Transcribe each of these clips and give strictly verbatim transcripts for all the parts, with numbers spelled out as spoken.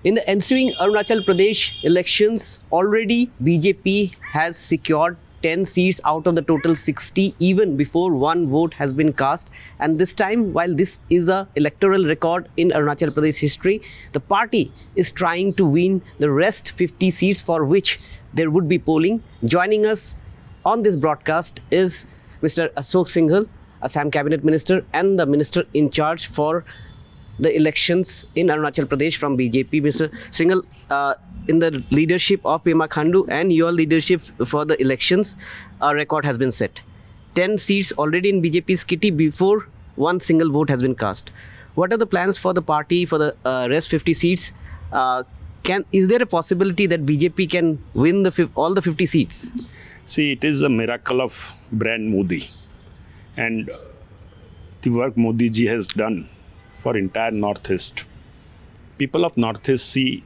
In the ensuing Arunachal Pradesh elections, already B J P has secured ten seats out of the total sixty even before one vote has been cast. And this time, while this is a electoral record in Arunachal Pradesh history, the party is trying to win the rest fifty seats for which there would be polling. Joining us on this broadcast is Mister Ashok Singhal, Assam Cabinet Minister and the Minister in charge for the elections in Arunachal Pradesh from B J P. Mister Singhal, uh, in the leadership of Pema Khandu and your leadership for the elections, a record has been set. ten seats already in B J P's kitty before one single vote has been cast. What are the plans for the party for the uh, rest fifty seats? Uh, can is there a possibility that B J P can win the all the fifty seats? See, it is a miracle of brand Modi, and the work Modi ji has done for entire Northeast. People of Northeast see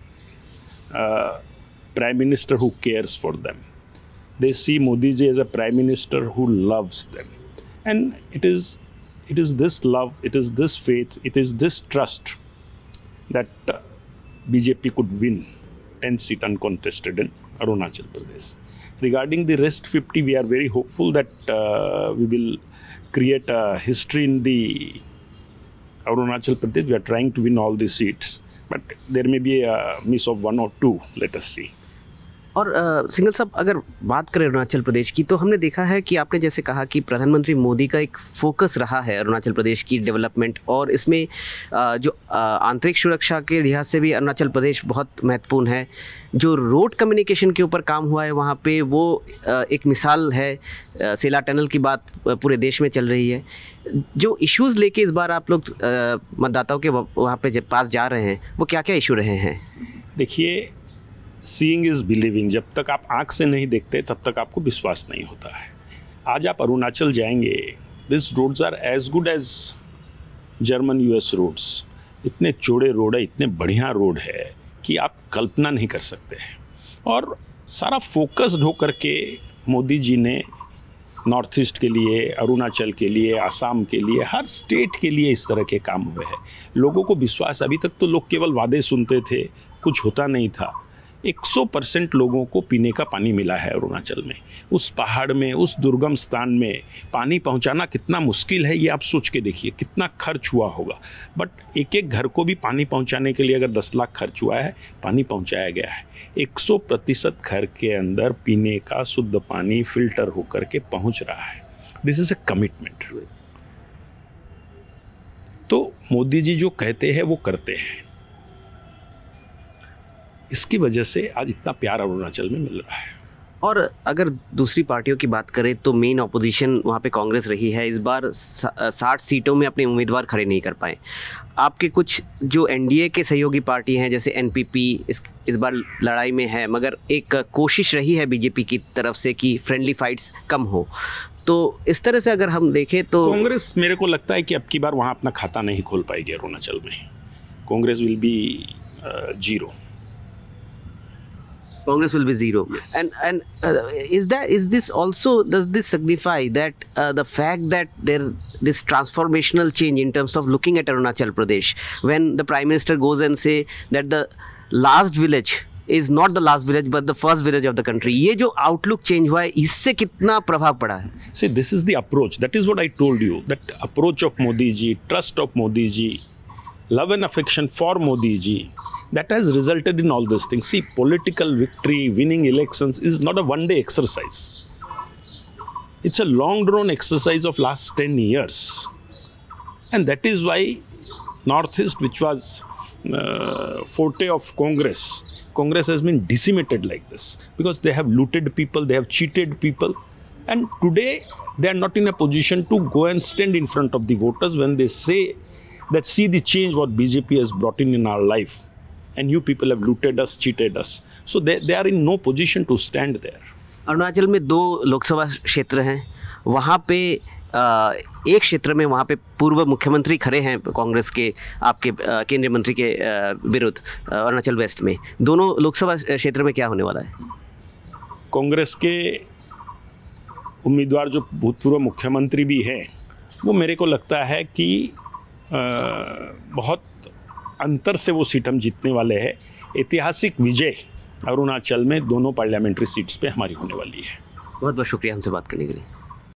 a Prime Minister who cares for them. They see Modi ji as a Prime Minister who loves them. And it is, it is this love, it is this faith, it is this trust that uh, B J P could win ten seats uncontested in Arunachal Pradesh. Regarding the rest fifty, we are very hopeful that uh, we will create a history in the Arunachal Pradesh. We are trying to win all the seats, but there may be a miss of one or two. Let us see. और सिंघल साहब, अगर बात करें अरुणाचल प्रदेश की, तो हमने देखा है कि आपने जैसे कहा कि प्रधानमंत्री मोदी का एक फोकस रहा है अरुणाचल प्रदेश की डेवलपमेंट, और इसमें आ, जो आंतरिक सुरक्षा के लिहाज से भी अरुणाचल प्रदेश बहुत महत्वपूर्ण है. जो रोड कम्युनिकेशन के ऊपर काम हुआ है वहाँ पे, वो आ, एक मिसाल है. सेला टनल की बात पूरे देश में चल रही है. जो इश्यूज़ लेके इस बार आप लोग मतदाताओं के वहाँ पे जब पास जा रहे हैं, वो क्या क्या इशू रहे हैं? देखिए, सीइंग इज बिलीविंग. जब तक आप आंख से नहीं देखते तब तक आपको विश्वास नहीं होता है. आज आप अरुणाचल जाएंगे, this roads are as good as German US roads. इतने चौड़े रोड है, इतने बढ़िया रोड है कि आप कल्पना नहीं कर सकते हैं. और सारा फोकस्ड होकर के मोदी जी ने नॉर्थ ईस्ट के लिए, अरुणाचल के लिए, आसाम के लिए, हर स्टेट के लिए इस तरह के काम हुए हैं. लोगों को विश्वास, अभी तक तो लोग केवल वादे सुनते थे, कुछ होता नहीं था. सौ परसेंट लोगों को पीने का पानी मिला है अरुणाचल में. उस पहाड़ में, उस दुर्गम स्थान में पानी पहुंचाना कितना मुश्किल है, ये आप सोच के देखिए कितना खर्च हुआ होगा. बट एक एक घर को भी पानी पहुंचाने के लिए अगर दस लाख खर्च हुआ है, पानी पहुंचाया गया है. सौ प्रतिशत घर के अंदर पीने का शुद्ध पानी फिल्टर होकर के पहुंच रहा है. This is a commitment. तो मोदी जी जो कहते हैं वो करते हैं. इसकी वजह से आज इतना प्यार अरुणाचल में मिल रहा है. और अगर दूसरी पार्टियों की बात करें तो मेन ऑपोजिशन वहाँ पे कांग्रेस रही है. इस बार साठ सीटों में अपने उम्मीदवार खड़े नहीं कर पाए. आपके कुछ जो एनडीए के सहयोगी पार्टी हैं जैसे एनपीपी इस इस बार लड़ाई में है, मगर एक कोशिश रही है बीजेपी की तरफ से कि फ्रेंडली फाइट्स कम हो. तो इस तरह से अगर हम देखें तो कांग्रेस, मेरे को लगता है कि अब की बार वहाँ अपना खाता नहीं खोल पाएगी अरुणाचल में. Congress will be zero. Congress will be zero. Yes. And and uh, is that is this also, does this signify that uh, the fact that there this transformational change in terms of looking at Arunachal Pradesh, when the Prime Minister goes and say that the last village is not the last village but the first village of the country, ये जो outlook change हुआ है, इससे कितना प्रभाव पड़ा है? See, this is the approach. That is what I told you. That approach of Modi ji, trust of Modi ji, love and affection for Modi ji, that has resulted in all these things. See, political victory, winning elections is not a one-day exercise. It's a long-drawn exercise of last ten years. And that is why Northeast, which was uh, forte of Congress, Congress has been decimated like this. Because they have looted people, they have cheated people. And today, they are not in a position to go and stand in front of the voters when they say that, see the change what B J P has brought in in our life. And you people have looted us, cheated us. So they, they are in no position to stand there. Arunachal में दो लोकसभा क्षेत्र हैं. वहाँ पे आ, एक क्षेत्र में वहाँ पे पूर्व मुख्यमंत्री खड़े हैं कांग्रेस के, आपके केंद्रीय मंत्री के विरुद्ध अरुणाचल वेस्ट में. दोनों लोकसभा क्षेत्र में क्या होने वाला है? कांग्रेस के उम्मीदवार जो भूतपूर्व मुख्यमंत्री भी हैं, वो मेरे को लगता है कि आ, बहुत अंतर से वो सीट हम जीतने वाले हैं। ऐतिहासिक विजय अरुणाचल में दोनों पार्लियामेंट्री सीट्स पे हमारी होने वाली है। बहुत बहुत शुक्रिया हमसे बात करने के लिए।